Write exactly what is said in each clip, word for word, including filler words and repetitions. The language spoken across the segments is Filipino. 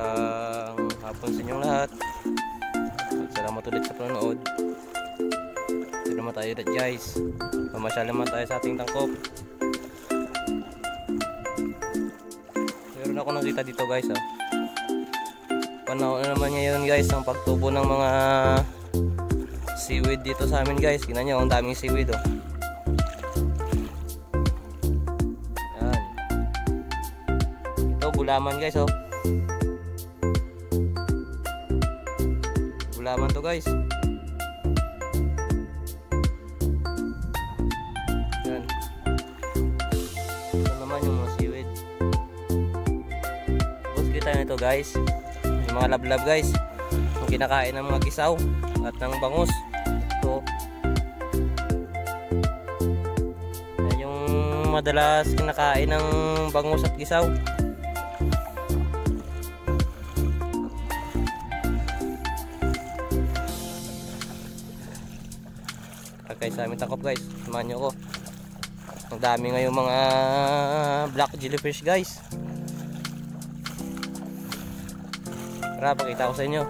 Magandang hapon sa inyong lahat. At salamat ulit sa panonood. Ito naman tayo ulit guys. Mamasyal naman tayo sa ating tangkop. Meron ako nakita dito guys ah. Panahon na naman ngayon guys ang pagtubo ng mga seaweed dito sa amin guys. Tingnan nyo, ang daming seaweed oh. Yan. Ito gulaman guys oh. Gulaman to guys. Yan. Ito naman yung mga seaweed. Tapos kita nito guys. Yung mga lablab guys. Yung kinakain ng mga kisaw at ng bangus. Ito. Yan yung madalas kinakain ng bangus at kisaw. Kay sa aming tangkop guys, samahan nyo ko. Ang dami ngayon mga black jellyfish guys. Tara, pakita ko sa inyo.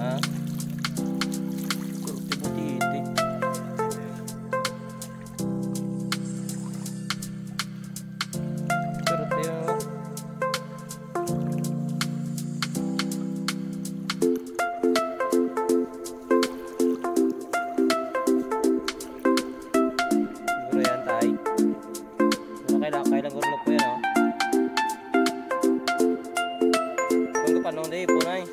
Ha? Kurti-butiti. Kurti oh. Siguro yan tay. Ano kailang kailang gurlok po yan oh. Kung kapanong day po na eh.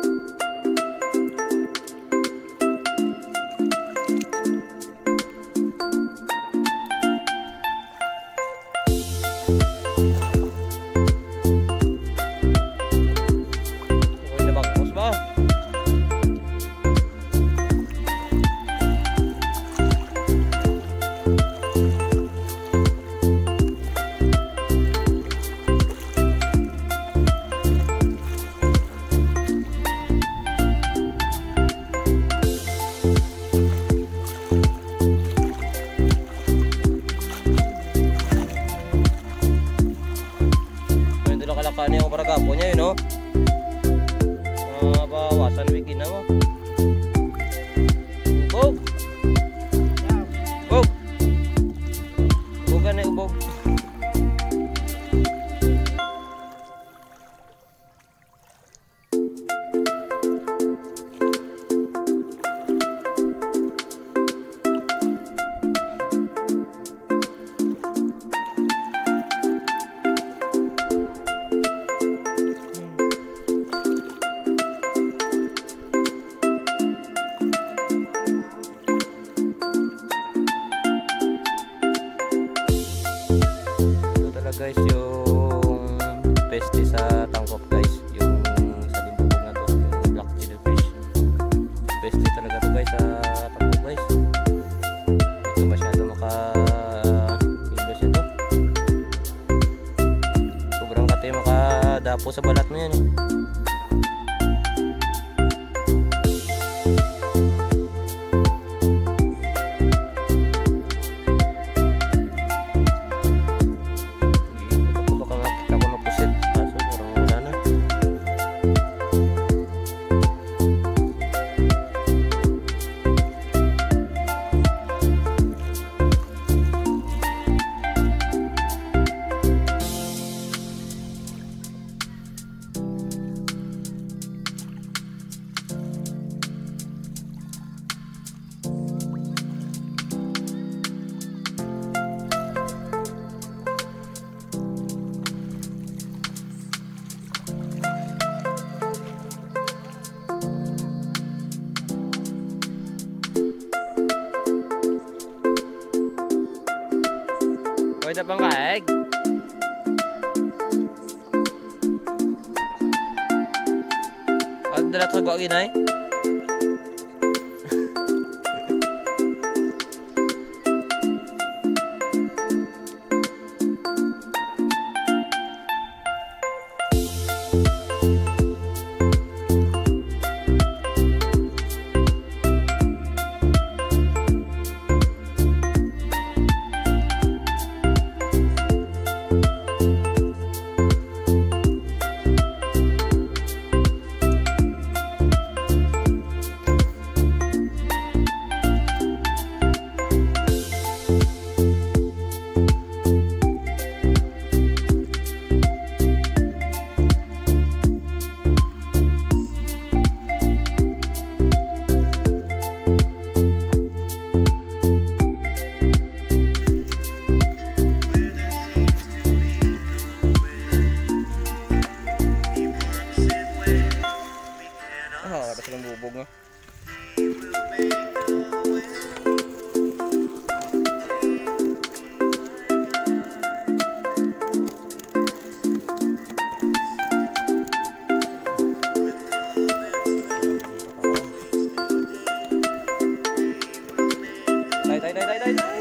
Kani ako para gapo niya yun, no? Uh, bawasan wiki na mo. Ubog! Ubog! Ubogan na ubog. Guys, yung peste sa tangkop guys, yung sa limbubog na to, yung black jellyfish. Peste talaga to guys sa tangkop guys. Ito masyado maka-ilos ito. Sobrang kate makadapo sa balat mo yan eh. Pwede bang kaeg? Ang dalat sa gawin ay? Silang bubog nga. Tay tay tay tay tay tay.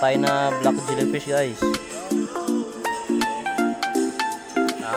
tayo na black jellyfish guys. Ha?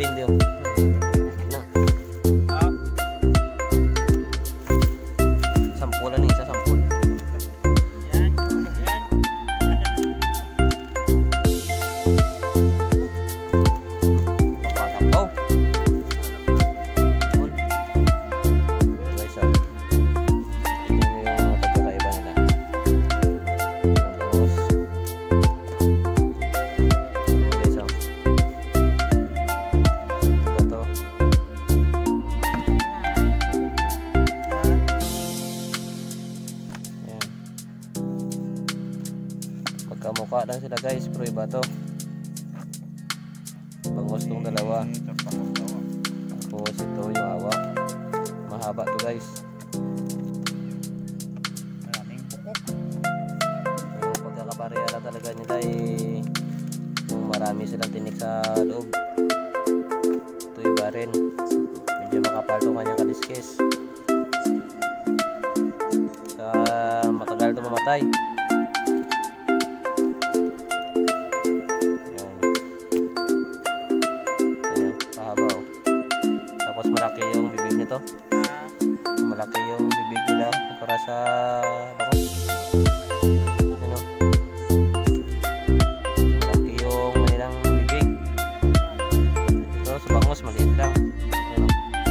depende yung na. Sampulan ng isa, sampul. Yan, yan. Papasapaw. Yun. Guys, ah. Tingnan nyo yung pagkakaiba nila. Tapos, guys, ah. Ito to. Ayan. Magkamukha lang sila guys, pero iba to. Bangus tong dalawa. Tapos ito yung awa. Mahaba to guys. Maraming bukok. Yung pagkakapareha na talaga nila eh, yung marami silang tinik sa loob. Ito iba rin. Medyo makapal to kanyang kaliskis. Sa matagal to mamatay. Ayan. Ayan, pahaba oh. Tapos malaki yung bibig nito. Malaki yung bibig nila para sa bangus. Ano? Malaki yung kanilang bibig. Ito sa bangus maliit lang. Ano?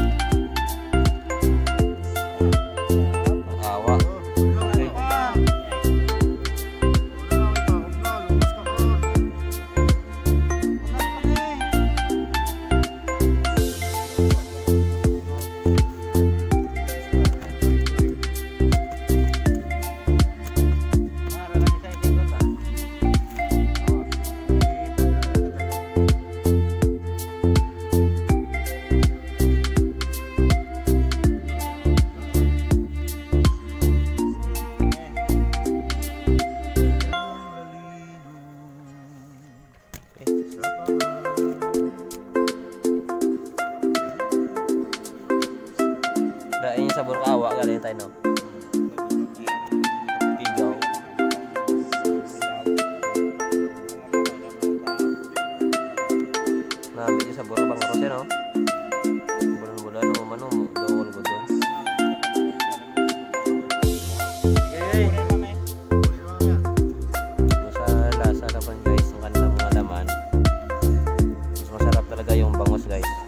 Ang awa. Okay. Dahil yung sabor kawa galing tayo no. Tigaw. Nabi yung sabor bang rose no. Bulan-bulan no mano dawol ko doon. Sa lasa naman guys ng kanilang mga laman. Mas masarap talaga yung bangus guys.